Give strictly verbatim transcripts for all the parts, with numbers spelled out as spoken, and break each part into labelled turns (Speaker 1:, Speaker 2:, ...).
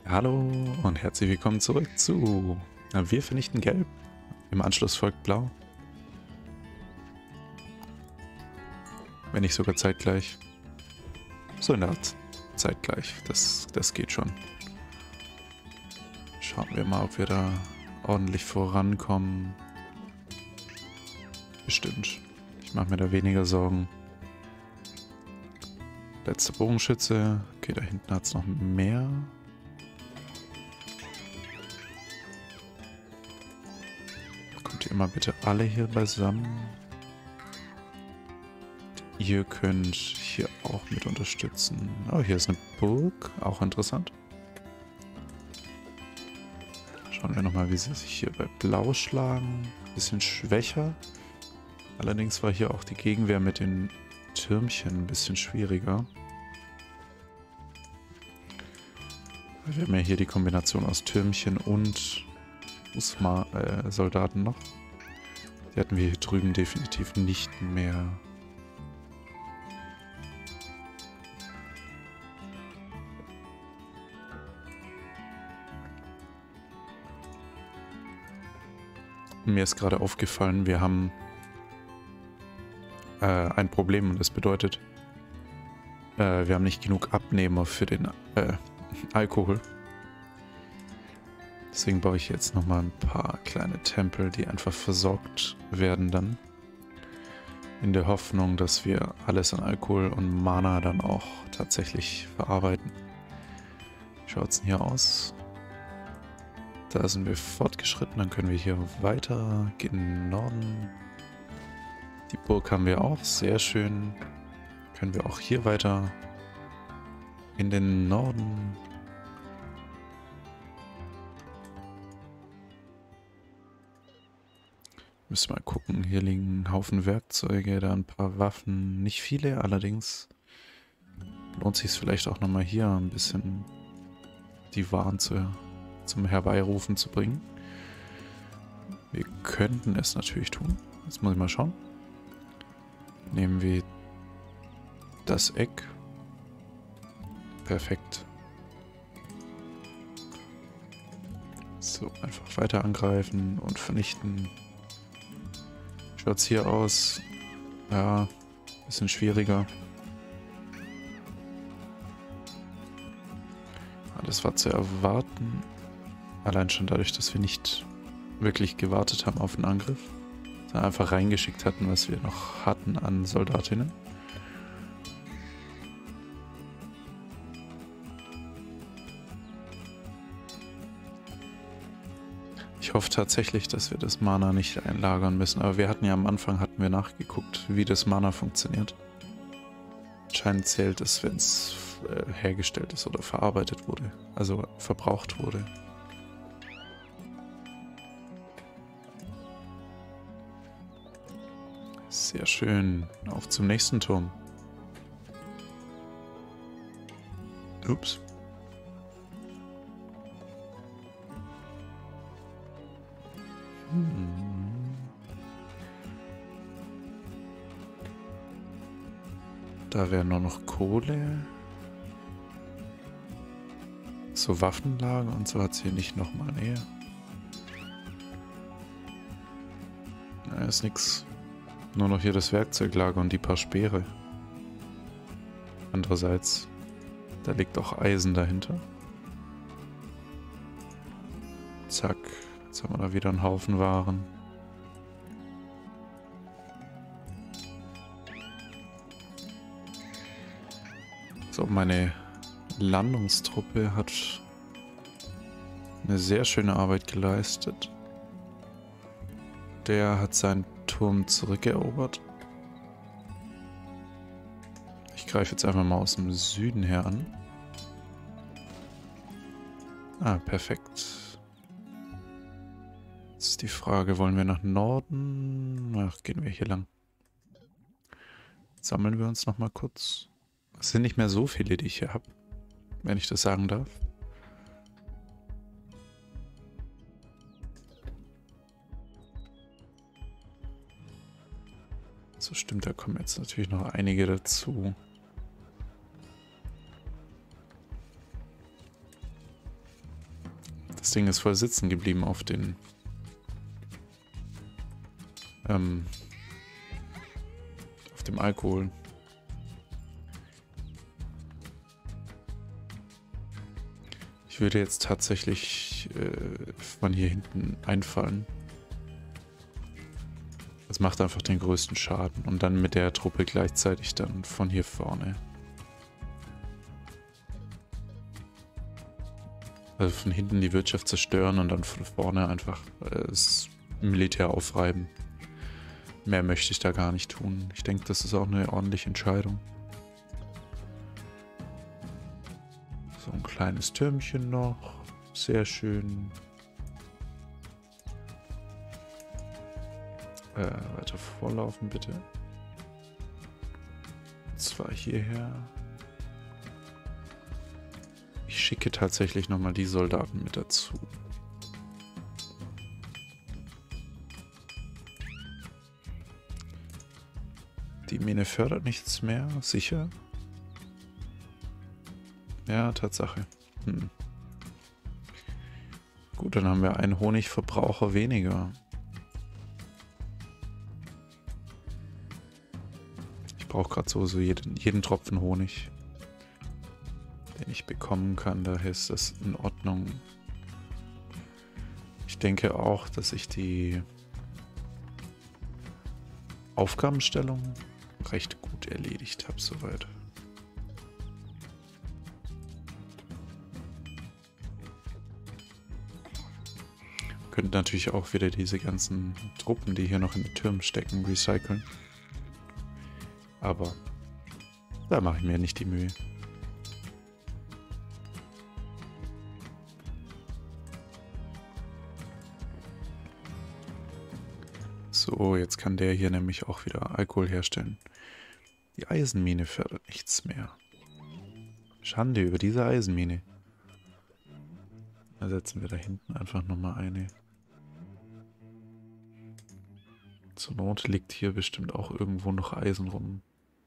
Speaker 1: Hallo und herzlich willkommen zurück zu Wir vernichten Gelb. Im Anschluss folgt Blau. Wenn nicht sogar zeitgleich. So in der Art zeitgleich. Das, das geht schon. Schauen wir mal, ob wir da ordentlich vorankommen. Bestimmt. Ich mache mir da weniger Sorgen. Letzter Bogenschütze. Okay, da hinten hat es noch mehr. Kommt ihr mal bitte alle hier beisammen. Ihr könnt hier auch mit unterstützen. Oh, hier ist eine Burg. Auch interessant. Schauen wir nochmal, wie sie sich hier bei Blau schlagen. Bisschen schwächer. Allerdings war hier auch die Gegenwehr mit den Türmchen ein bisschen schwieriger. Wir haben ja hier die Kombination aus Türmchen und Usma äh, Soldaten noch. Die hatten wir hier drüben definitiv nicht mehr. Mir ist gerade aufgefallen, wir haben äh, ein Problem und das bedeutet, äh, wir haben nicht genug Abnehmer für den äh, Alkohol. Deswegen baue ich jetzt nochmal ein paar kleine Tempel, die einfach versorgt werden dann. In der Hoffnung, dass wir alles an Alkohol und Mana dann auch tatsächlich verarbeiten. Wie schaut es denn hier aus? Da sind wir fortgeschritten, dann können wir hier weiter gehen in den Norden. Die Burg haben wir auch, sehr schön. Können wir auch hier weiter in den Norden. Müssen wir mal gucken, hier liegen ein Haufen Werkzeuge, da ein paar Waffen, nicht viele, allerdings lohnt sich es vielleicht auch nochmal hier ein bisschen die Waren zu, zum Herbeirufen zu bringen. Wir könnten es natürlich tun, jetzt muss ich mal schauen. Nehmen wir das Eck. Perfekt. So, einfach weiter angreifen und vernichten. Schaut es hier aus? Ja, bisschen schwieriger. Das war zu erwarten. Allein schon dadurch, dass wir nicht wirklich gewartet haben auf den Angriff. Sondern einfach reingeschickt hatten, was wir noch hatten an Soldatinnen. Ich hoffe tatsächlich, dass wir das Mana nicht einlagern müssen, aber wir hatten ja am Anfang hatten wir nachgeguckt, wie das Mana funktioniert. Anscheinend zählt es, wenn es äh, hergestellt ist oder verarbeitet wurde, also verbraucht wurde. Sehr schön. Auf zum nächsten Turm. Ups. Da wäre nur noch Kohle. So Waffenlager und so hat es hier nicht nochmal näher. Da ist nichts. Nur noch hier das Werkzeuglager und die paar Speere. Andererseits, da liegt auch Eisen dahinter. Zack, jetzt haben wir da wieder einen Haufen Waren. So, meine Landungstruppe hat eine sehr schöne Arbeit geleistet. Der hat seinen Turm zurückerobert. Ich greife jetzt einfach mal aus dem Süden her an. Ah, perfekt. Jetzt ist die Frage, wollen wir nach Norden? Ach, gehen wir hier lang. Sammeln wir uns nochmal kurz. Es sind nicht mehr so viele, die ich hier habe, wenn ich das sagen darf. So stimmt, da kommen jetzt natürlich noch einige dazu. Das Ding ist voll sitzen geblieben auf den... Ähm, auf dem Alkohol. Ich würde jetzt tatsächlich äh, von hier hinten einfallen. Das macht einfach den größten Schaden. Und dann mit der Truppe gleichzeitig dann von hier vorne. Also von hinten die Wirtschaft zerstören und dann von vorne einfach äh, das Militär aufreiben. Mehr möchte ich da gar nicht tun. Ich denke, das ist auch eine ordentliche Entscheidung. So ein kleines Türmchen noch. Sehr schön. Äh, weiter vorlaufen, bitte. Und zwar hierher. Ich schicke tatsächlich nochmal die Soldaten mit dazu. Die Mine fördert nichts mehr, sicher. Ja, Tatsache. Hm. Gut, dann haben wir einen Honigverbraucher weniger. Ich brauche gerade sowieso jeden, jeden Tropfen Honig, den ich bekommen kann. Daher ist das in Ordnung. Ich denke auch, dass ich die Aufgabenstellung recht gut erledigt habe soweit. Könnten natürlich auch wieder diese ganzen Truppen, die hier noch in den Türmen stecken, recyceln. Aber da mache ich mir nicht die Mühe. So, jetzt kann der hier nämlich auch wieder Alkohol herstellen. Die Eisenmine fördert nichts mehr. Schande über diese Eisenmine. Da setzen wir da hinten einfach nochmal eine. Zur Not liegt hier bestimmt auch irgendwo noch Eisen rum.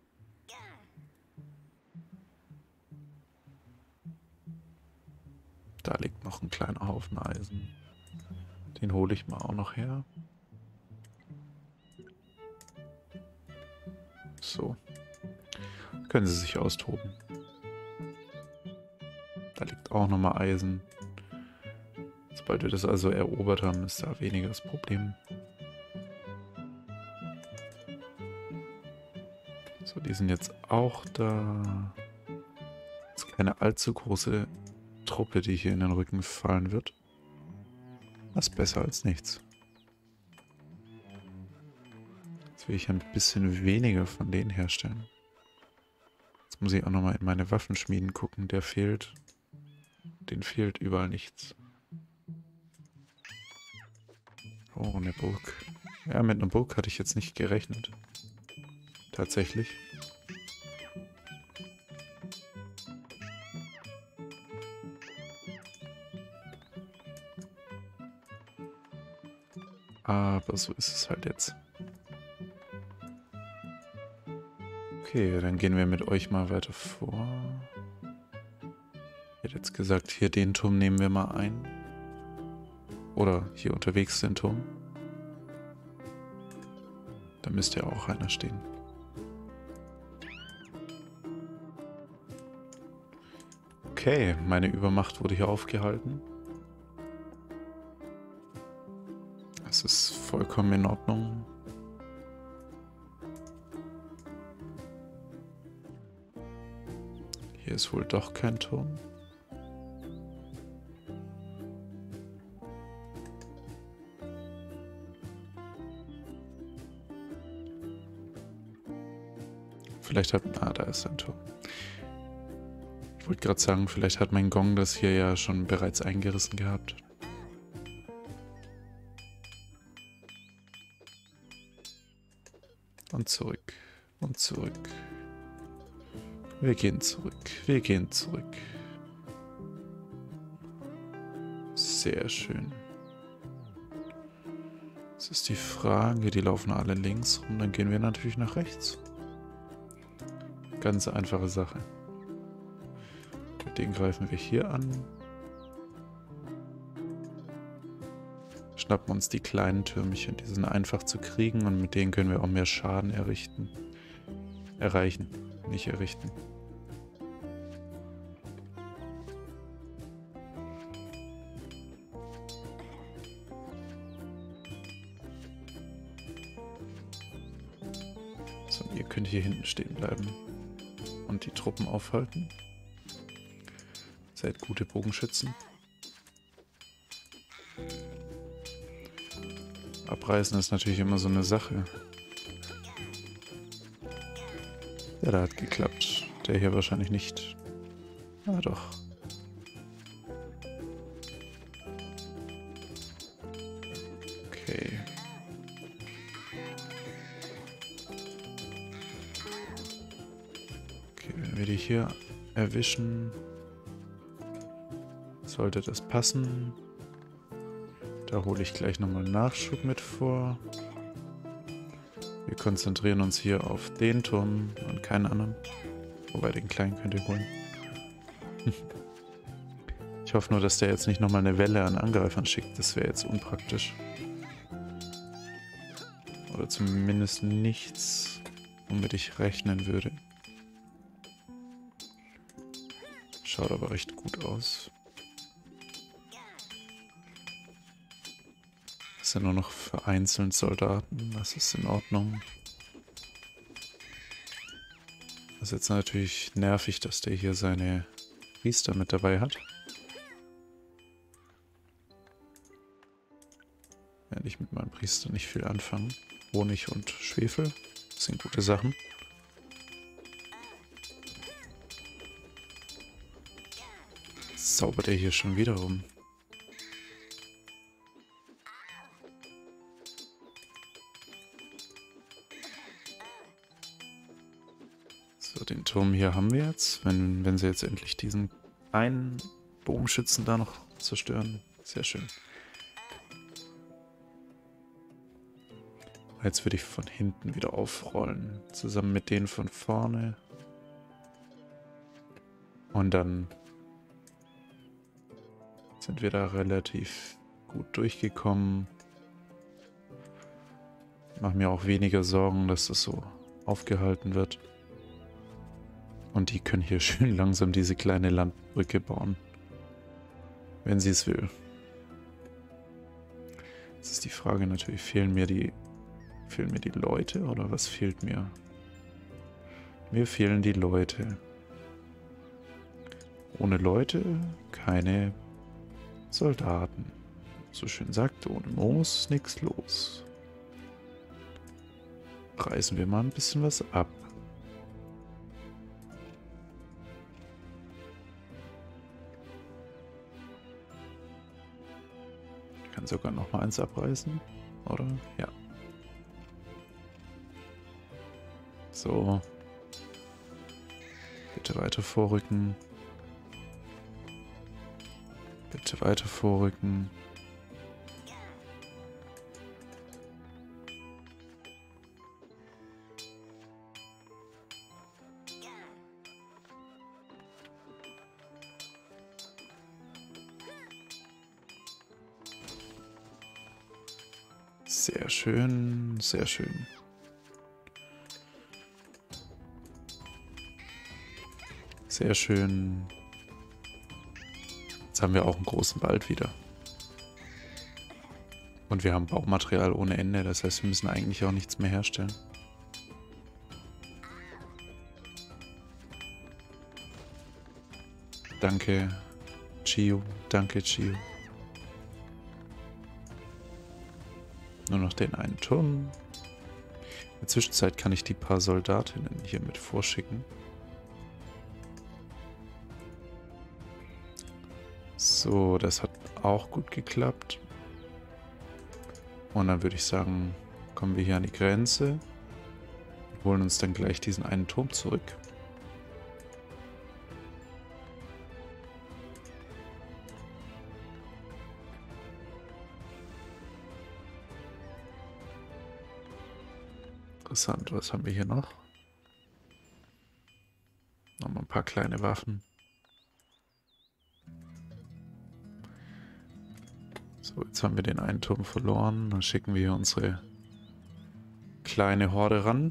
Speaker 1: Da liegt noch ein kleiner Haufen Eisen. Den hole ich mal auch noch her. So. Können sie sich austoben. Da liegt auch nochmal Eisen. Sobald wir das also erobert haben, ist da weniger das Problem. So, die sind jetzt auch da. Ist keine allzu große Truppe, die hier in den Rücken fallen wird. Das ist besser als nichts. Jetzt will ich ein bisschen weniger von denen herstellen. Jetzt muss ich auch nochmal in meine Waffenschmieden gucken. Der fehlt. Den fehlt überall nichts. Oh, eine Burg. Ja, mit einer Burg hatte ich jetzt nicht gerechnet. Tatsächlich. Aber so ist es halt jetzt. Okay, dann gehen wir mit euch mal weiter vor. Ich hätte jetzt gesagt, hier den Turm nehmen wir mal ein. Oder hier unterwegs den Turm. Da müsste ja auch einer stehen. Okay, meine Übermacht wurde hier aufgehalten. Das ist vollkommen in Ordnung. Hier ist wohl doch kein Turm. Vielleicht hat... Ah, da ist ein Turm. Ich wollte gerade sagen, vielleicht hat mein Gong das hier ja schon bereits eingerissen gehabt. Und zurück. Und zurück. Wir gehen zurück. Wir gehen zurück. Sehr schön. Das ist die Frage. Die laufen alle links rum. Dann gehen wir natürlich nach rechts. Ganz einfache Sache. Den greifen wir hier an. schnappen uns die kleinen Türmchen. Die sind einfach zu kriegen und mit denen können wir auch mehr Schaden errichten. Erreichen, nicht errichten. So, ihr könnt hier hinten stehen bleiben und die Truppen aufhalten. Seid gute Bogenschützen. Abreißen ist natürlich immer so eine Sache. Ja, da hat geklappt. Der hier wahrscheinlich nicht. Ah, doch. Okay. Okay, wenn wir die hier erwischen, sollte das passen. Da hole ich gleich nochmal Nachschub mit vor. Wir konzentrieren uns hier auf den Turm und keinen anderen. Wobei, den kleinen könnt ihr holen. Ich hoffe nur, dass der jetzt nicht nochmal eine Welle an Angreifern schickt. Das wäre jetzt unpraktisch. Oder zumindest nichts, womit ich rechnen würde. Schaut aber recht gut aus. Es sind nur noch vereinzelt Soldaten, das ist in Ordnung. Das ist jetzt natürlich nervig, dass der hier seine Priester mit dabei hat. Werde ich mit meinem Priester nicht viel anfangen. Honig und Schwefel, das sind gute Sachen. Zaubert er hier schon wieder rum. So, den Turm hier haben wir jetzt. Wenn, wenn sie jetzt endlich diesen einen Bogenschützen da noch zerstören. Sehr schön. Jetzt würde ich von hinten wieder aufrollen. Zusammen mit denen von vorne. Und dann sind wir da relativ gut durchgekommen. Ich mache mir auch weniger Sorgen, dass das so aufgehalten wird. Und die können hier schön langsam diese kleine Landbrücke bauen. Wenn sie es will. Jetzt ist die Frage natürlich, fehlen mir die, fehlen mir die Leute oder was fehlt mir? Mir fehlen die Leute. Ohne Leute keine Soldaten. So schön sagte, ohne Moos nichts los. Reißen wir mal ein bisschen was ab. Ich kann sogar noch mal eins abreißen, oder? Ja. So. Bitte weiter vorrücken. Bitte weiter vorrücken. Sehr schön, sehr schön. Sehr schön. Jetzt haben wir auch einen großen Wald wieder. Und wir haben Baumaterial ohne Ende, das heißt, wir müssen eigentlich auch nichts mehr herstellen. Danke, Chio. Danke, Chio. Nur noch den einen Turm. In der Zwischenzeit kann ich die paar Soldatinnen hier mit vorschicken. So, das hat auch gut geklappt. Und dann würde ich sagen, kommen wir hier an die Grenze und holen uns dann gleich diesen einen Turm zurück. Interessant, was haben wir hier noch? Nochmal ein paar kleine Waffen. So, jetzt haben wir den einen Turm verloren. Dann schicken wir hier unsere kleine Horde ran.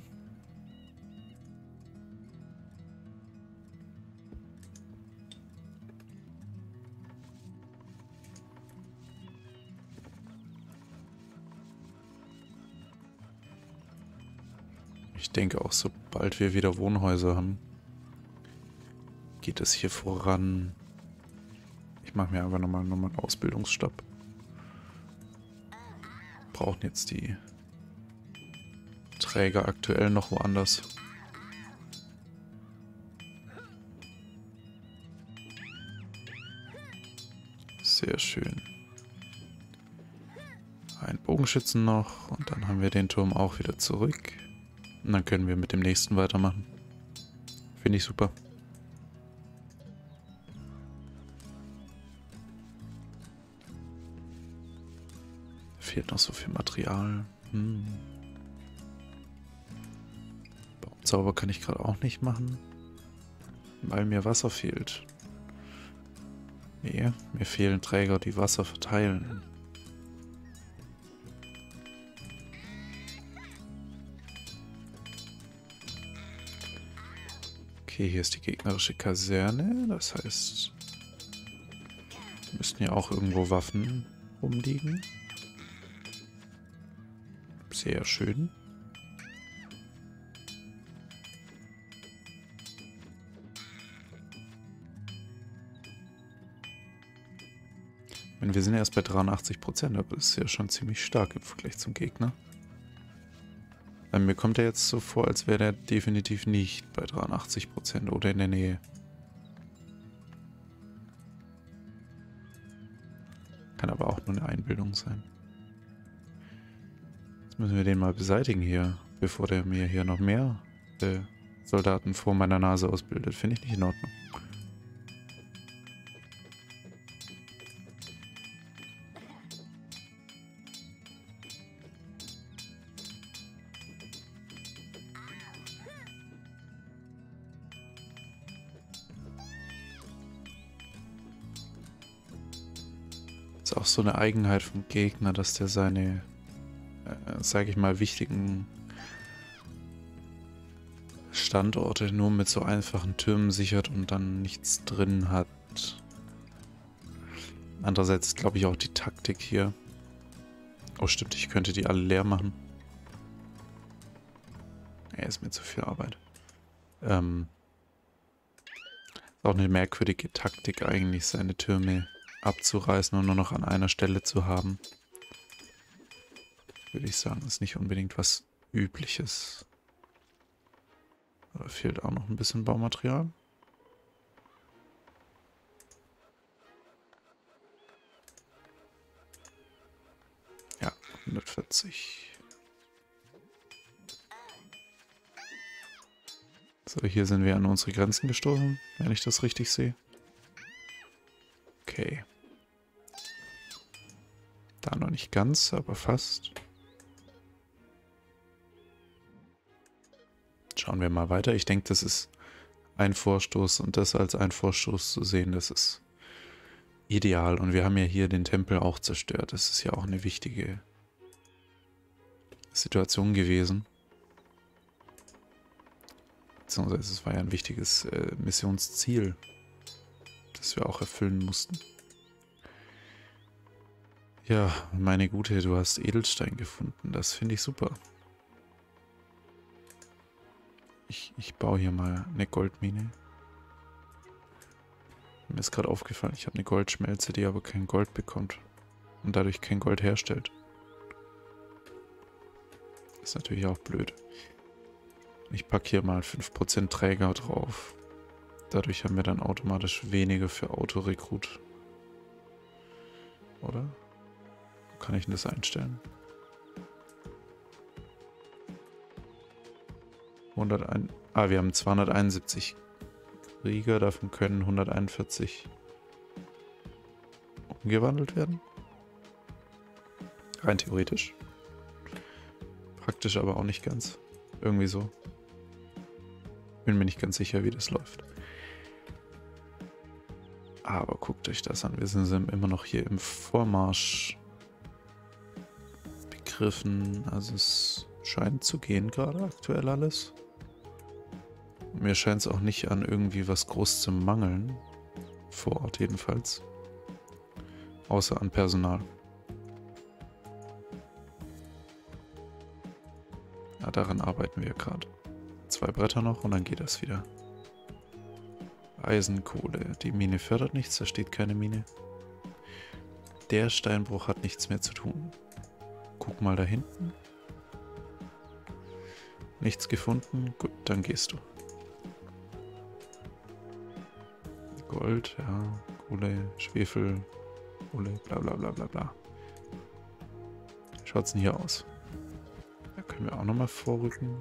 Speaker 1: Ich denke auch, sobald wir wieder Wohnhäuser haben, geht es hier voran. Ich mache mir aber nochmal noch mal einen Ausbildungsstopp. Brauchen jetzt die Träger aktuell noch woanders. Sehr schön. Ein Bogenschützen noch und dann haben wir den Turm auch wieder zurück. Und dann können wir mit dem nächsten weitermachen. Finde ich super. Fehlt noch so viel Material. Hm. Baumzauber kann ich gerade auch nicht machen, weil mir Wasser fehlt. Nee, mir fehlen Träger, die Wasser verteilen. Okay, hier ist die gegnerische Kaserne. Das heißt, müssten ja auch irgendwo Waffen rumliegen. Sehr schön. Wir sind erst bei dreiundachtzig Prozent, aber das ist ja schon ziemlich stark im Vergleich zum Gegner. Weil mir kommt er jetzt so vor, als wäre der definitiv nicht bei dreiundachtzig Prozent oder in der Nähe. Kann aber auch nur eine Einbildung sein. Jetzt müssen wir den mal beseitigen hier, bevor der mir hier noch mehr äh, Soldaten vor meiner Nase ausbildet. Finde ich nicht in Ordnung. Ist auch so eine Eigenheit vom Gegner, dass der seine, äh, sage ich mal, wichtigen Standorte nur mit so einfachen Türmen sichert und dann nichts drin hat. Andererseits glaube ich auch die Taktik hier. Oh stimmt, ich könnte die alle leer machen. Ja, ist mir zu viel Arbeit. Ähm, ist auch eine merkwürdige Taktik eigentlich, seine Türme abzureißen und nur noch an einer Stelle zu haben. Würde ich sagen, ist nicht unbedingt was Übliches. Aber fehlt auch noch ein bisschen Baumaterial. Ja, hundertvierzig. So, hier sind wir an unsere Grenzen gestoßen, wenn ich das richtig sehe. Okay. Da noch nicht ganz, aber fast. Schauen wir mal weiter. Ich denke, das ist ein Vorstoß und das als ein Vorstoß zu sehen, das ist ideal. Und wir haben ja hier den Tempel auch zerstört. Das ist ja auch eine wichtige Situation gewesen. Beziehungsweise es war ja ein wichtiges äh, Missionsziel, das wir auch erfüllen mussten. Ja, meine Gute, du hast Edelstein gefunden. Das finde ich super. Ich, ich baue hier mal eine Goldmine. Mir ist gerade aufgefallen, ich habe eine Goldschmelze, die aber kein Gold bekommt. Und dadurch kein Gold herstellt. Ist natürlich auch blöd. Ich packe hier mal fünf Prozent Träger drauf. Dadurch haben wir dann automatisch weniger für Autorekrut. Oder? Wo kann ich denn das einstellen? hunderteins. Ah, wir haben zweihunderteinundsiebzig Krieger, davon können hunderteinundvierzig umgewandelt werden. Rein theoretisch. Praktisch aber auch nicht ganz. Irgendwie so. Bin mir nicht ganz sicher, wie das läuft. Aber guckt euch das an. Wir sind immer noch hier im Vormarsch angegriffen. Also es scheint zu gehen gerade aktuell alles. Mir scheint es auch nicht an irgendwie was groß zu mangeln. Vor Ort jedenfalls. Außer an Personal. Ja, daran arbeiten wir gerade. Zwei Bretter noch und dann geht das wieder. Eisenkohle. Die Mine fördert nichts, da steht keine Mine. Der Steinbruch hat nichts mehr zu tun. Guck mal da hinten. Nichts gefunden. Gut, dann gehst du. Gold, ja. Kohle, Schwefel, Kohle, bla bla bla bla bla. Schaut's denn hier aus? Da können wir auch nochmal vorrücken.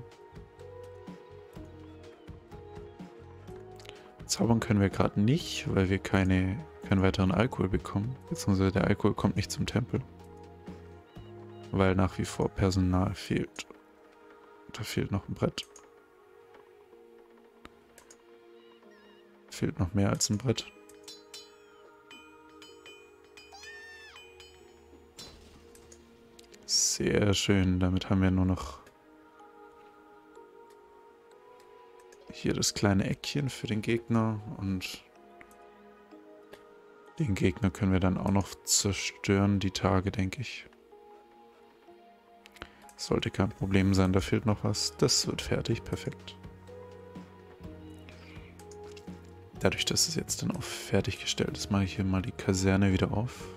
Speaker 1: Zaubern können wir gerade nicht, weil wir keine, keinen weiteren Alkohol bekommen. Beziehungsweise der Alkohol kommt nicht zum Tempel. Weil nach wie vor Personal fehlt. Da fehlt noch ein Brett. Fehlt noch mehr als ein Brett. Sehr schön. Damit haben wir nur noch hier das kleine Eckchen für den Gegner. Und den Gegner können wir dann auch noch zerstören, die Tage, denke ich. Sollte kein Problem sein, da fehlt noch was. Das wird fertig, perfekt. Dadurch, dass es jetzt dann auch fertiggestellt ist, mache ich hier mal die Kaserne wieder auf.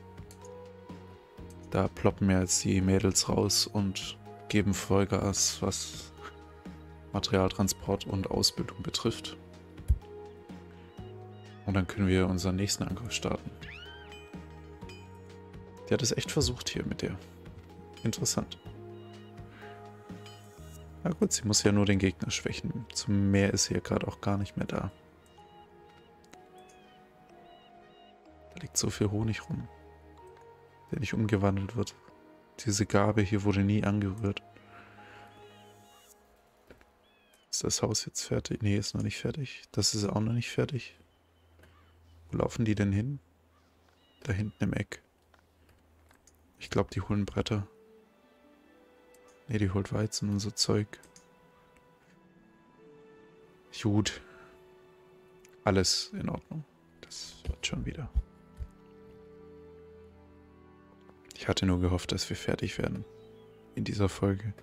Speaker 1: Da ploppen mir jetzt die Mädels raus und geben Vollgas, was Materialtransport und Ausbildung betrifft. Und dann können wir unseren nächsten Angriff starten. Die hat es echt versucht hier mit der. Interessant. Na gut, sie muss ja nur den Gegner schwächen. Zum Meer ist sie ja gerade auch gar nicht mehr da. Da liegt so viel Honig rum, der nicht umgewandelt wird. Diese Gabe hier wurde nie angerührt. Ist das Haus jetzt fertig? Nee, ist noch nicht fertig. Das ist auch noch nicht fertig. Wo laufen die denn hin? Da hinten im Eck. Ich glaube, die holen Bretter. Ne, die holt Weizen und so Zeug. Gut. Alles in Ordnung. Das wird schon wieder. Ich hatte nur gehofft, dass wir fertig werden in dieser Folge.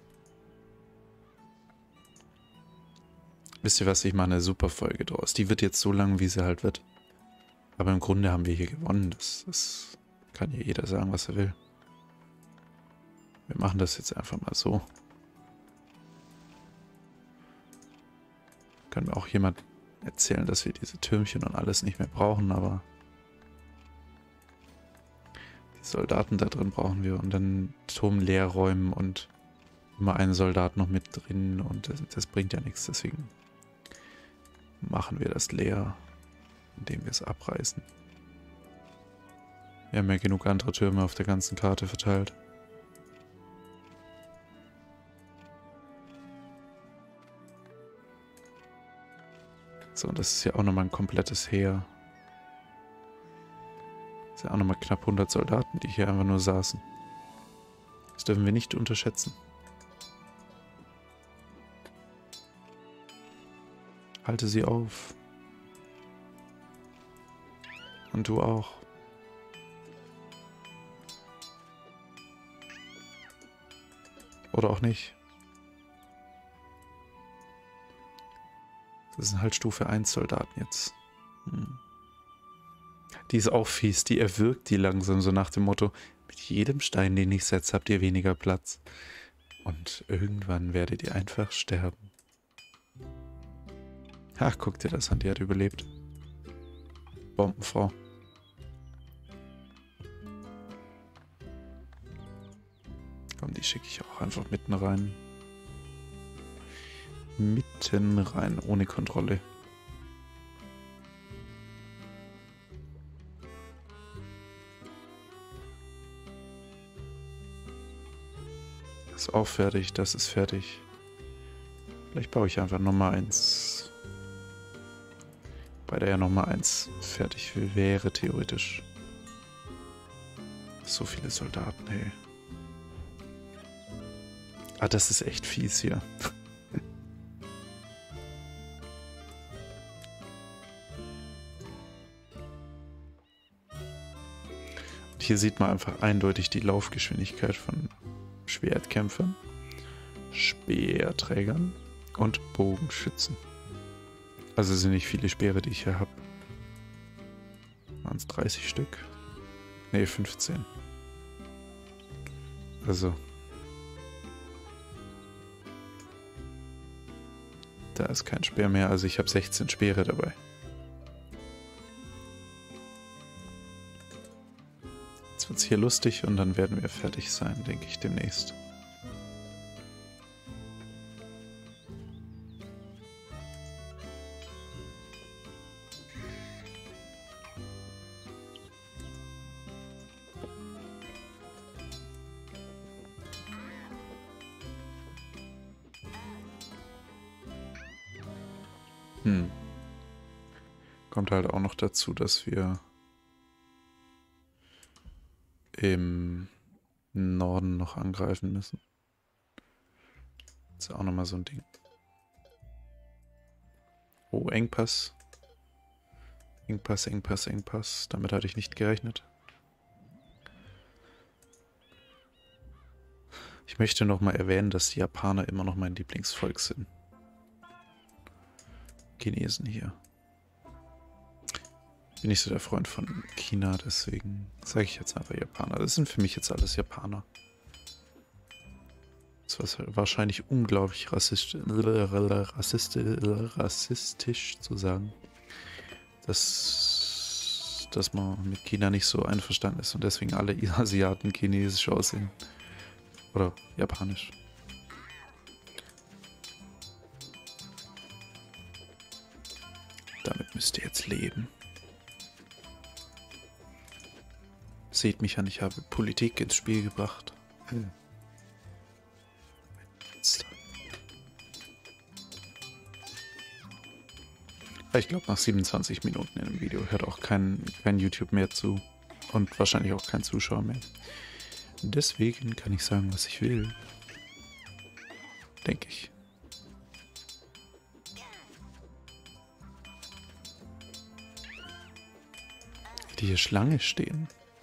Speaker 1: Wisst ihr was, ich mache eine super Folge draus. Die wird jetzt so lang, wie sie halt wird. Aber im Grunde haben wir hier gewonnen. Das, das kann hier jeder sagen, was er will. Wir machen das jetzt einfach mal so. Kann mir auch jemand erzählen, dass wir diese Türmchen und alles nicht mehr brauchen, aber die Soldaten da drin brauchen wir und dann Turm leer räumen und immer einen Soldat noch mit drin und das, das bringt ja nichts, deswegen machen wir das leer, indem wir es abreißen. Wir haben ja genug andere Türme auf der ganzen Karte verteilt. So, und das ist ja auch nochmal ein komplettes Heer. Das sind ja auch nochmal knapp hundert Soldaten, die hier einfach nur saßen. Das dürfen wir nicht unterschätzen. Halte sie auf. Und du auch. Oder auch nicht. Das sind halt Stufe eins Soldaten jetzt. Hm. Die ist auch fies, die erwürgt die langsam, so nach dem Motto, mit jedem Stein, den ich setze, habt ihr weniger Platz. Und irgendwann werdet ihr einfach sterben. Ach, guck dir das an, die hat überlebt. Bombenfrau. Komm, die schicke ich auch einfach mitten rein. Mitten rein, ohne Kontrolle. Das ist auch fertig, das ist fertig. Vielleicht baue ich einfach nochmal eins. Bei der ja nochmal eins fertig wäre, theoretisch. So viele Soldaten, hey. Ah, das ist echt fies hier. Hier sieht man einfach eindeutig die Laufgeschwindigkeit von Schwertkämpfern, Speerträgern und Bogenschützen. Also sind nicht viele Speere, die ich hier habe. Waren es dreißig Stück? Ne, fünfzehn. Also. Da ist kein Speer mehr, also ich habe sechzehn Speere dabei. Jetzt wird es hier lustig und dann werden wir fertig sein, denke ich, demnächst. Hm. Kommt halt auch noch dazu, dass wir im Norden noch angreifen müssen. Das ist auch nochmal so ein Ding. Oh, Engpass. Engpass, Engpass, Engpass. Damit hatte ich nicht gerechnet. Ich möchte nochmal erwähnen, dass die Japaner immer noch mein Lieblingsvolk sind. Chinesen hier. Bin nicht so der Freund von China, deswegen sage ich jetzt einfach Japaner. Das sind für mich jetzt alles Japaner. Das ist wahrscheinlich unglaublich rassistisch, rassistisch, rassistisch zu sagen, dass, dass man mit China nicht so einverstanden ist und deswegen alle Asiaten chinesisch aussehen. Oder japanisch. Damit müsst ihr jetzt leben. Seht mich an, ich habe Politik ins Spiel gebracht. Hm. Ich glaube, nach siebenundzwanzig Minuten in dem Video hört auch kein, kein YouTube mehr zu. Und wahrscheinlich auch kein Zuschauer mehr. Deswegen kann ich sagen, was ich will. Denke ich. Die hier Schlange stehen.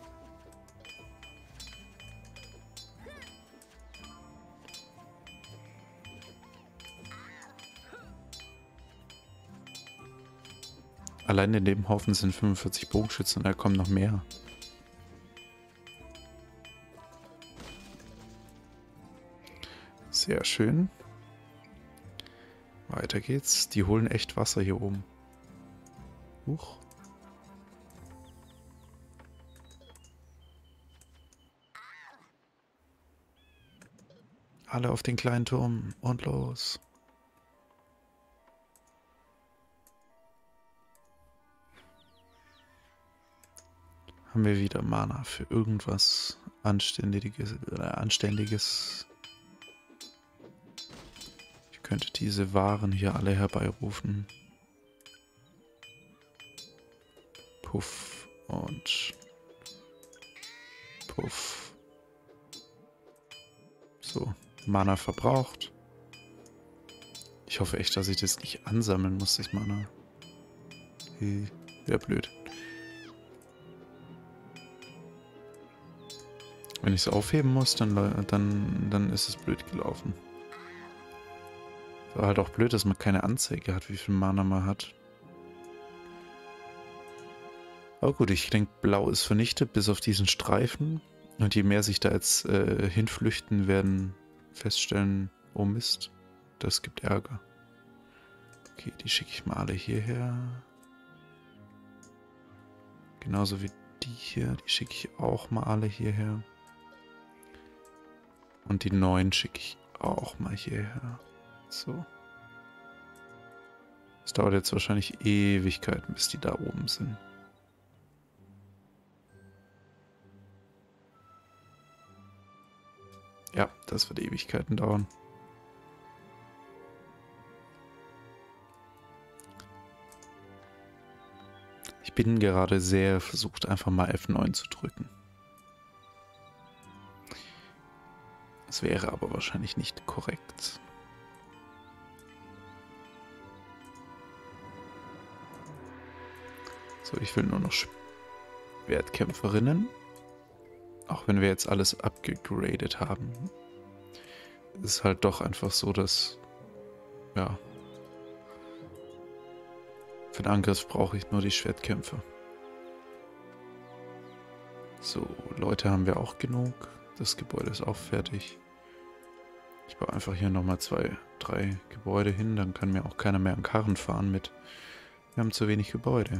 Speaker 1: Allein in dem Haufen sind fünfundvierzig Bogenschützen und da kommen noch mehr. Sehr schön. Weiter geht's. Die holen echt Wasser hier oben. Huch. Alle auf den kleinen Turm und los. Haben wir wieder Mana für irgendwas Anständiges, äh, Anständiges. Ich könnte diese Waren hier alle herbeirufen. Puff und Puff. So, Mana verbraucht. Ich hoffe echt, dass ich das nicht ansammeln muss, das Mana. Wäre blöd. Wenn ich es aufheben muss, dann, dann, dann ist es blöd gelaufen. War halt auch blöd, dass man keine Anzeige hat, wie viel Mana man hat. Aber gut, ich denke, Blau ist vernichtet, bis auf diesen Streifen. Und je mehr sich da jetzt äh, hinflüchten, werden feststellen, oh Mist, das gibt Ärger. Okay, die schicke ich mal alle hierher. Genauso wie die hier, die schicke ich auch mal alle hierher. Und die neuen schicke ich auch mal hierher. So. Es dauert jetzt wahrscheinlich Ewigkeiten, bis die da oben sind. Ja, das wird Ewigkeiten dauern. Ich bin gerade sehr versucht, einfach mal F neun zu drücken. Das wäre aber wahrscheinlich nicht korrekt. So, ich will nur noch Schwertkämpferinnen. Auch wenn wir jetzt alles abgegradet haben. Ist halt doch einfach so, dass... Ja... Für den Angriff brauche ich nur die Schwertkämpfer. So, Leute haben wir auch genug. Das Gebäude ist auch fertig. Ich baue einfach hier nochmal zwei, drei Gebäude hin. Dann kann mir auch keiner mehr an Karren fahren mit. Wir haben zu wenig Gebäude.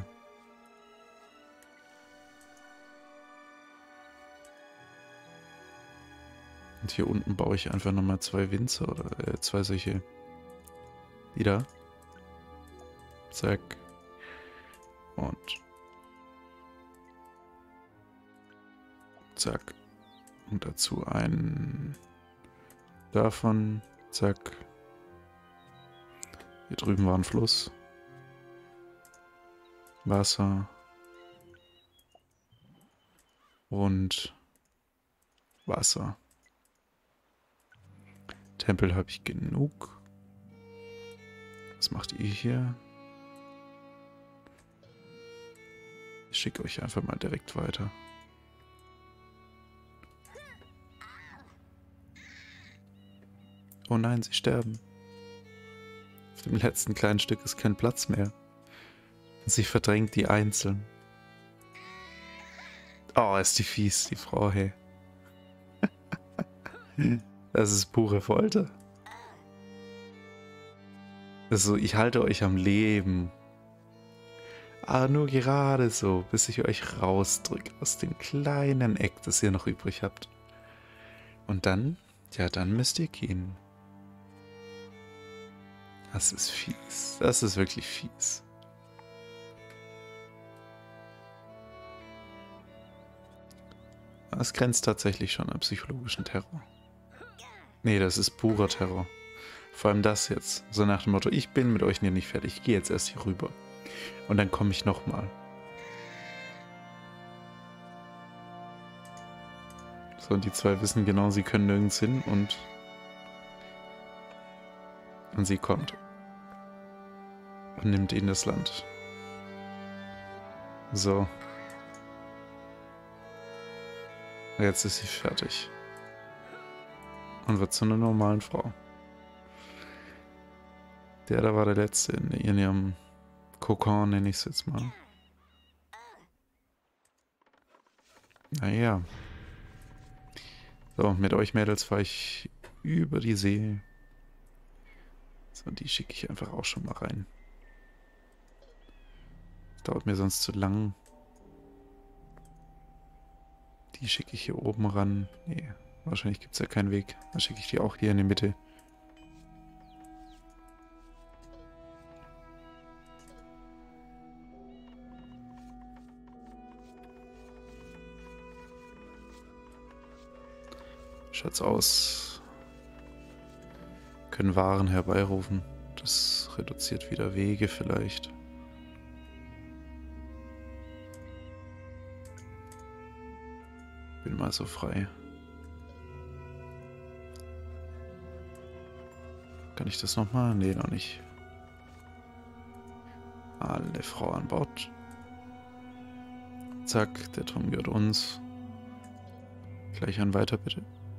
Speaker 1: Und hier unten baue ich einfach nochmal zwei Winzer oder äh, zwei solche. Wieder. Zack. Und. Zack. Und dazu ein davon. Zack. Hier drüben war ein Fluss. Wasser. Und Wasser. Tempel habe ich genug. Was macht ihr hier? Ich schicke euch einfach mal direkt weiter. Oh nein, sie sterben. Auf dem letzten kleinen Stück ist kein Platz mehr. Sie verdrängt die einzeln. Oh, ist die fies, die Frau, hey. Das ist pure Folter. Also, ich halte euch am Leben. Aber nur gerade so, bis ich euch rausdrücke aus dem kleinen Eck, das ihr noch übrig habt. Und dann, ja, dann müsst ihr gehen. Das ist fies. Das ist wirklich fies. Es grenzt tatsächlich schon an psychologischen Terror. Nee, das ist purer Terror. Vor allem das jetzt. So nach dem Motto, ich bin mit euch nicht fertig, ich gehe jetzt erst hier rüber. Und dann komme ich nochmal. So, und die zwei wissen genau, sie können nirgends hin und... Und sie kommt. Und nimmt ihnen das Land. So. Jetzt ist sie fertig. Und wird zu einer normalen Frau. Der da war der Letzte in, in ihrem Kokon, nenne ich es jetzt mal. Naja. So, mit euch Mädels fahre ich über die See. So, die schicke ich einfach auch schon mal rein. Das dauert mir sonst zu lang. Die schicke ich hier oben ran. Nee, wahrscheinlich gibt es ja keinen Weg. Dann schicke ich die auch hier in die Mitte. Schaut's aus. Können Waren herbeirufen. Das reduziert wieder Wege vielleicht. Bin mal so frei. Kann ich das nochmal? Nee, noch nicht. Alle Frau an Bord. Zack, der Turm gehört uns. Gleich ein weiter, bitte.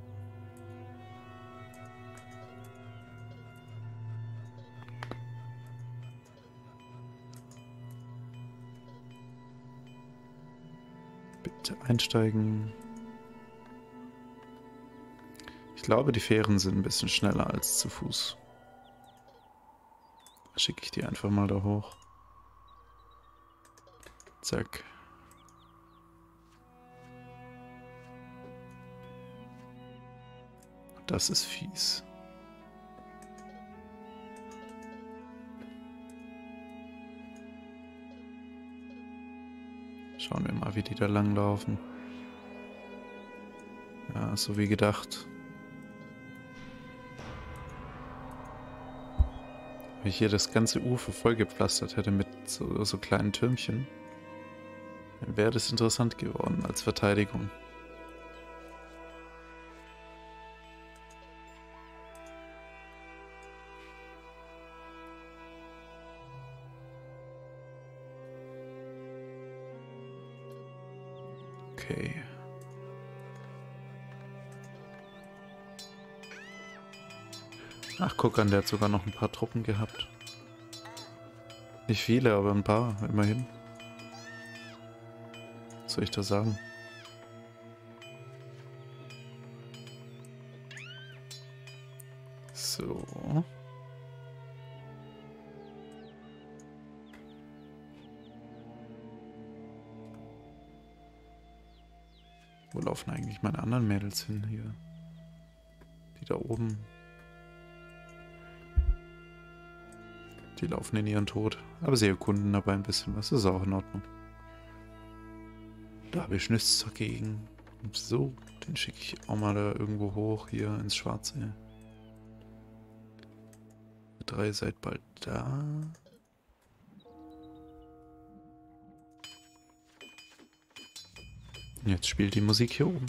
Speaker 1: Bitte einsteigen. Ich glaube, die Fähren sind ein bisschen schneller als zu Fuß. Da schicke ich die einfach mal da hoch. Zack. Das ist fies. Schauen wir mal, wie die da langlaufen. Ja, so wie gedacht. Wenn ich hier das ganze Ufer vollgepflastert hätte mit so, so kleinen Türmchen, dann wäre das interessant geworden als Verteidigung. Okay. Ach, guck an, der hat sogar noch ein paar Truppen gehabt. Nicht viele, aber ein paar, immerhin. Was soll ich da sagen? So. Wo laufen eigentlich meine anderen Mädels hin hier? Die da oben. Die laufen in ihren Tod. Aber sie erkunden dabei ein bisschen was. Das ist auch in Ordnung. Da habe ich nichts dagegen. So, den schicke ich auch mal da irgendwo hoch, hier ins Schwarze. Ihr drei seid bald da. Jetzt spielt die Musik hier oben.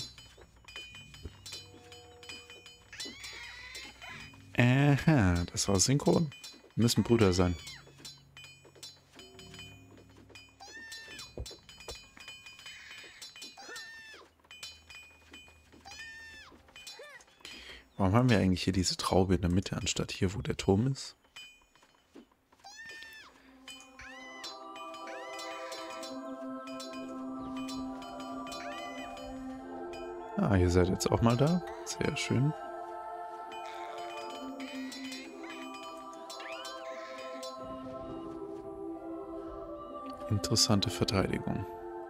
Speaker 1: Aha, das war synchron. Wir müssen Brüder sein. Warum haben wir eigentlich hier diese Traube in der Mitte, anstatt hier, wo der Turm ist? Ah, ihr seid jetzt auch mal da. Sehr schön. Interessante Verteidigung.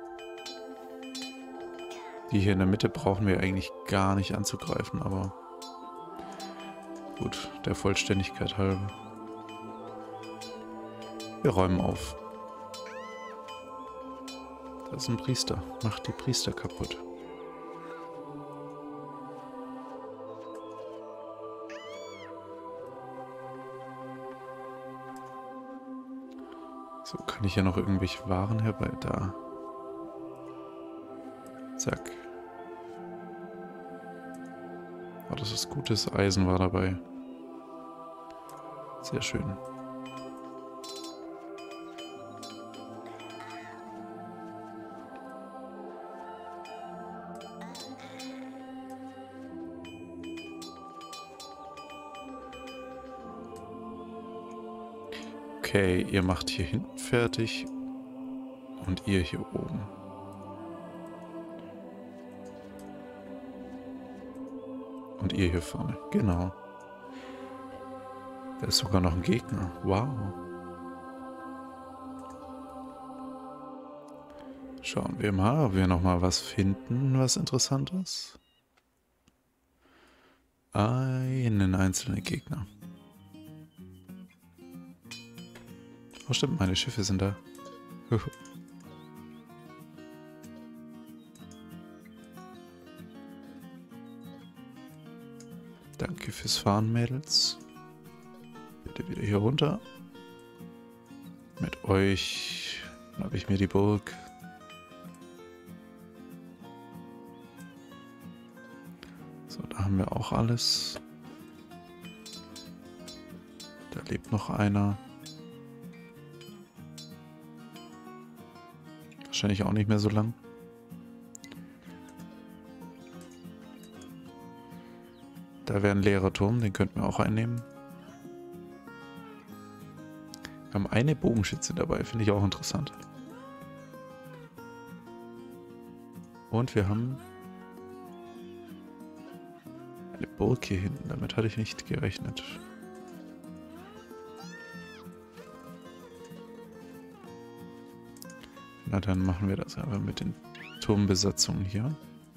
Speaker 1: Die hier in der Mitte brauchen wir eigentlich gar nicht anzugreifen, aber gut, der Vollständigkeit halber. Wir räumen auf. Da ist ein Priester. Macht die Priester kaputt. So, kann ich ja noch irgendwelche Waren herbei... Da. Zack. Oh, das ist gutes Eisen war dabei. Sehr schön. Okay, ihr macht hier hinten fertig und ihr hier oben. Und ihr hier vorne, genau. Da ist sogar noch ein Gegner. Wow. Schauen wir mal, ob wir noch mal was finden, was Interessantes. Einen einzelnen Gegner. Oh stimmt, meine Schiffe sind da. Danke fürs Fahren, Mädels. Bitte wieder hier runter. Mit euch habe ich mir die Burg. So, da haben wir auch alles. Da lebt noch einer. Wahrscheinlich auch nicht mehr so lang. Da wäre ein leerer Turm, den könnten wir auch einnehmen. Wir haben eine Bogenschütze dabei, finde ich auch interessant. Und wir haben eine Burg hier hinten, damit hatte ich nicht gerechnet. Na, dann machen wir das aber mit den Turmbesatzungen hier.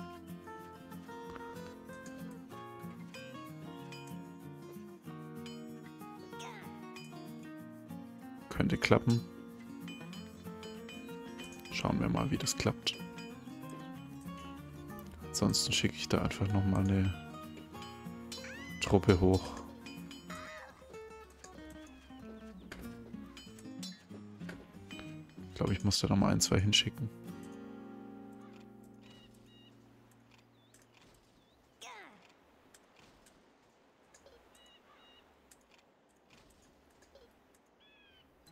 Speaker 1: Könnte klappen. Schauen wir mal, wie das klappt. Ansonsten schicke ich da einfach nochmal eine Truppe hoch. Ich glaube, ich muss da nochmal ein, zwei hinschicken.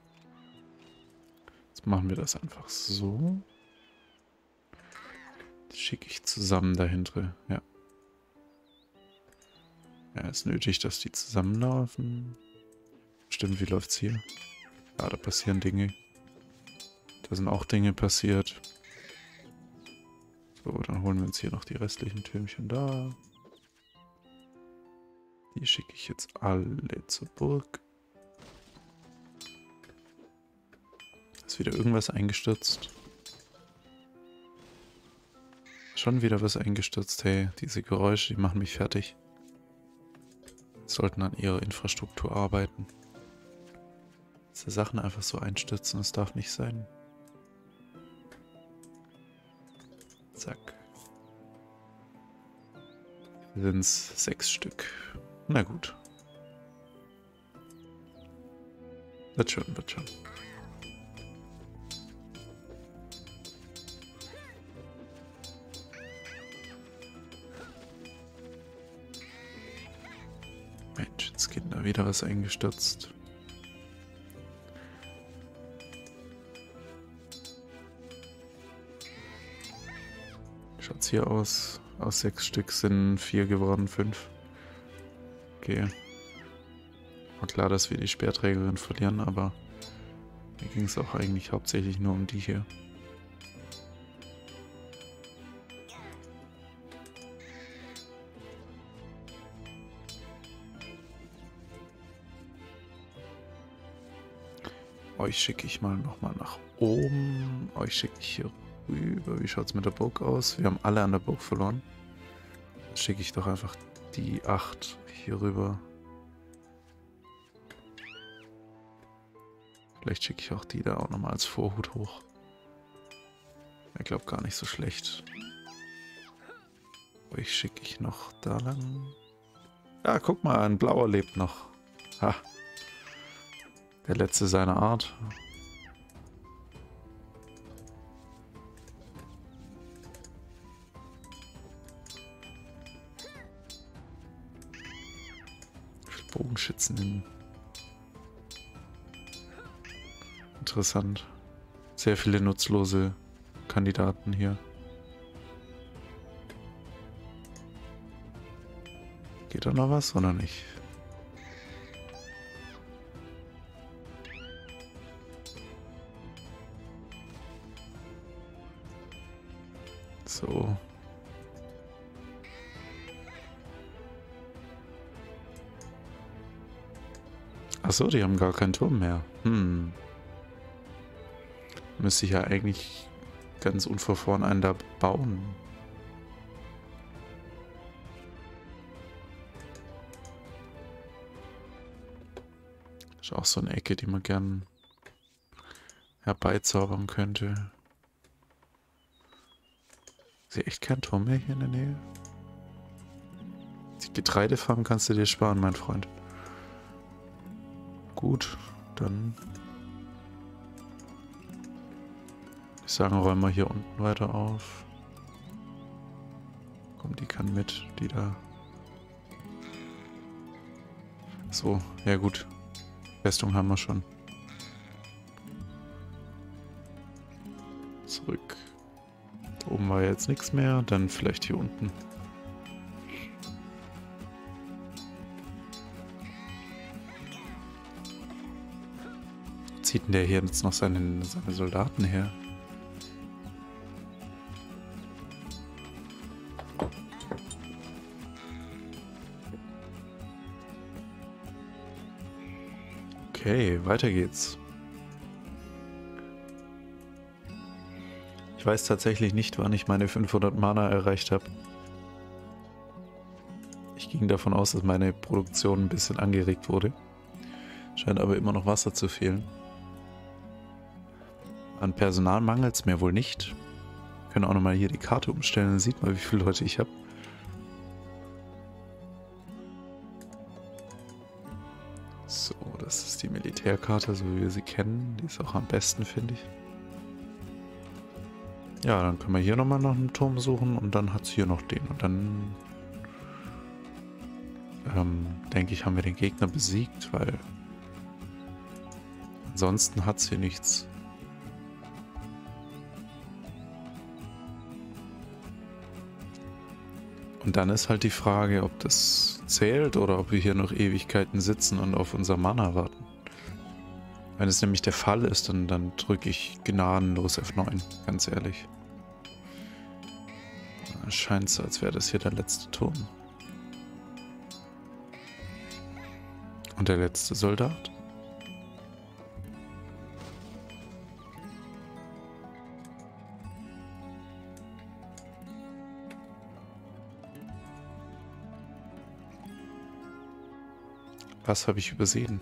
Speaker 1: Jetzt machen wir das einfach so. Die schicke ich zusammen dahinter. Ja. Ja, ist nötig, dass die zusammenlaufen. Stimmt, wie läuft's hier? Ja, da passieren Dinge. Da sind auch Dinge passiert. So, dann holen wir uns hier noch die restlichen Türmchen da. Die schicke ich jetzt alle zur Burg. Ist wieder irgendwas eingestürzt? Schon wieder was eingestürzt. Hey, diese Geräusche, die machen mich fertig. Sollten an ihrer Infrastruktur arbeiten. Diese Sachen einfach so einstürzen, das darf nicht sein. Zack. Sind es sechs Stück. Na gut. Wird schon, wird schon. Mensch, jetzt geht da wieder was eingestürzt. Schaut's hier aus. Aus sechs Stück sind vier geworden, fünf. Okay. War klar, dass wir die Speerträgerin verlieren, aber mir ging es auch eigentlich hauptsächlich nur um die hier. Euch schicke ich mal nochmal nach oben. Euch schicke ich hier rüber. Wie schaut es mit der Burg aus? Wir haben alle an der Burg verloren. Dann schicke ich doch einfach die acht hier rüber. Vielleicht schicke ich auch die da auch nochmal als Vorhut hoch. Ich glaube gar nicht so schlecht. Euch schicke ich noch da lang. Ja, guck mal, ein Blauer lebt noch. Ha. Der letzte seiner Art. Bogenschützen hin. Interessant. Sehr viele nutzlose Kandidaten hier. Geht da noch was oder nicht? So. Achso, die haben gar keinen Turm mehr. Hm. Müsste ich ja eigentlich ganz unverfroren einen da bauen. Ist auch so eine Ecke, die man gern herbeizaubern könnte. Ist hier echt kein Turm mehr hier in der Nähe? Die Getreidefarm kannst du dir sparen, mein Freund. Gut, dann... Ich sage, räumen wir hier unten weiter auf. Komm, die kann mit, die da... So, ja gut. Festung haben wir schon. Zurück. Da oben war jetzt nichts mehr, dann vielleicht hier unten. Zieht denn der hier jetzt noch seine, seine Soldaten her? Okay, weiter geht's. Ich weiß tatsächlich nicht, wann ich meine fünfhundert Mana erreicht habe. Ich ging davon aus, dass meine Produktion ein bisschen angeregt wurde. Scheint aber immer noch Wasser zu fehlen. An Personal mangelt es mir wohl nicht. Wir können auch nochmal hier die Karte umstellen, dann sieht man, wie viele Leute ich habe. So, das ist die Militärkarte, so wie wir sie kennen. Die ist auch am besten, finde ich. Ja, dann können wir hier nochmal nach einem Turm suchen und dann hat es hier noch den. Und dann, ähm, denke ich, haben wir den Gegner besiegt, weil ansonsten hat es hier nichts. Und dann ist halt die Frage, ob das zählt oder ob wir hier noch Ewigkeiten sitzen und auf unser Mana warten. Wenn es nämlich der Fall ist, dann, dann drücke ich gnadenlos F neun, ganz ehrlich. Es scheint so, als wäre das hier der letzte Turm. Und der letzte Soldat? Was habe ich übersehen?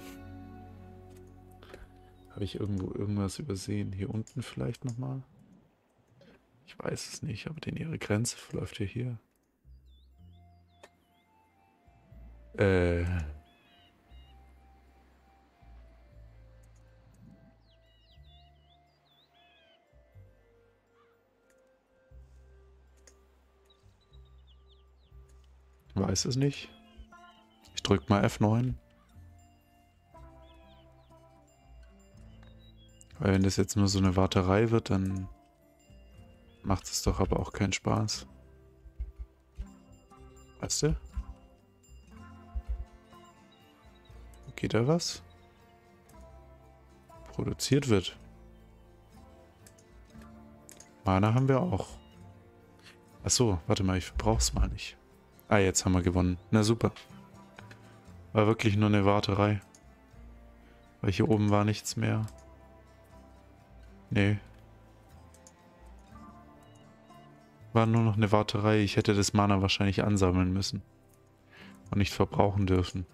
Speaker 1: Habe ich irgendwo irgendwas übersehen? Hier unten vielleicht nochmal? Ich weiß es nicht, aber denn ihre Grenze verläuft ja hier. Äh... Weiß es nicht. Ich drücke mal F neun. Weil wenn das jetzt nur so eine Warterei wird, dann macht es doch aber auch keinen Spaß. Weißt du? Geht da was? Produziert wird. Mana haben wir auch. Achso, warte mal, ich verbrauch's mal nicht. Ah, jetzt haben wir gewonnen. Na super. War wirklich nur eine Warterei. Weil hier oben war nichts mehr. Nee. War nur noch eine Warterei. Ich hätte das Mana wahrscheinlich ansammeln müssen. Und nicht verbrauchen dürfen.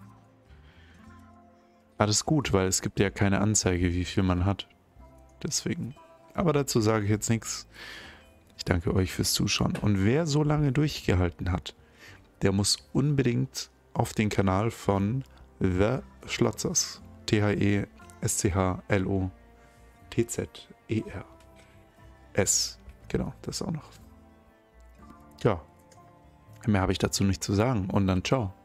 Speaker 1: Alles gut, weil es gibt ja keine Anzeige, wie viel man hat. Deswegen. Aber dazu sage ich jetzt nichts. Ich danke euch fürs Zuschauen. Und wer so lange durchgehalten hat, der muss unbedingt auf den Kanal von The Schlotzers. T H E S C H L O T Z E R S. Genau, das auch noch. Ja. Mehr habe ich dazu nicht zu sagen. Und dann ciao.